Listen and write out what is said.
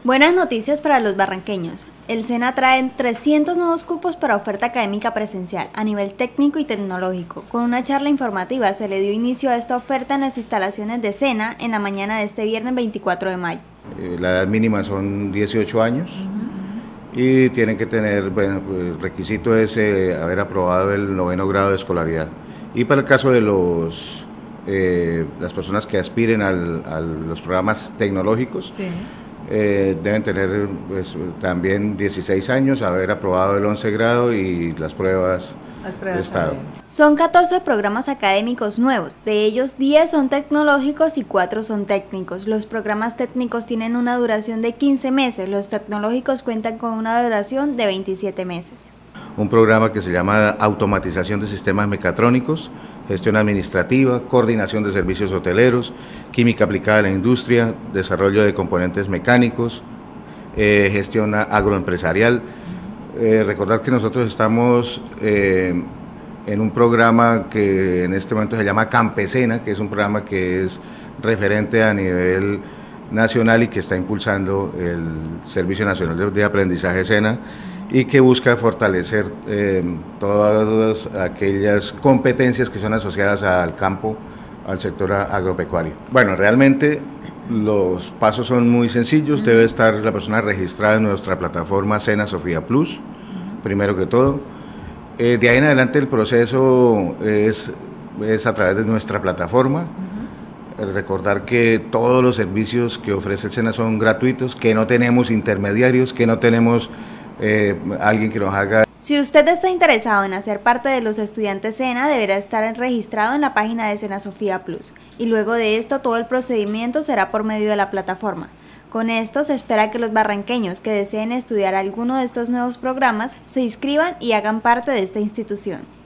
Buenas noticias para los barranqueños. El SENA trae 300 nuevos cupos para oferta académica presencial a nivel técnico y tecnológico. Con una charla informativa se le dio inicio a esta oferta en las instalaciones de SENA en la mañana de este viernes 24 de mayo. La edad mínima son 18 años y tienen que tener, bueno, el requisito es haber aprobado el 9º grado de escolaridad. Y para el caso de las personas que aspiren a los programas tecnológicos, sí, deben tener pues, también 16 años, haber aprobado el 11 grado y las pruebas de estado. También. Son 14 programas académicos nuevos, de ellos 10 son tecnológicos y 4 son técnicos. Los programas técnicos tienen una duración de 15 meses, los tecnológicos cuentan con una duración de 27 meses. Un programa que se llama Automatización de Sistemas Mecatrónicos, Gestión Administrativa, Coordinación de Servicios Hoteleros, Química Aplicada a la Industria, Desarrollo de Componentes Mecánicos, Gestión Agroempresarial. Recordar que nosotros estamos en un programa que en este momento se llama Campesena, que es un programa que es referente a nivel nacional y que está impulsando el Servicio Nacional de Aprendizaje SENA, y que busca fortalecer todas aquellas competencias que son asociadas al campo, al sector agropecuario. Bueno, realmente los pasos son muy sencillos, debe estar la persona registrada en nuestra plataforma SENA Sofía Plus, primero que todo. De ahí en adelante el proceso es a través de nuestra plataforma. Recordar que todos los servicios que ofrece el SENA son gratuitos, que no tenemos intermediarios, que no tenemos alguien que nos haga. Si usted está interesado en hacer parte de los estudiantes SENA, deberá estar registrado en la página de SENA Sofía Plus, y luego de esto todo el procedimiento será por medio de la plataforma. Con esto se espera que los barranqueños que deseen estudiar alguno de estos nuevos programas se inscriban y hagan parte de esta institución.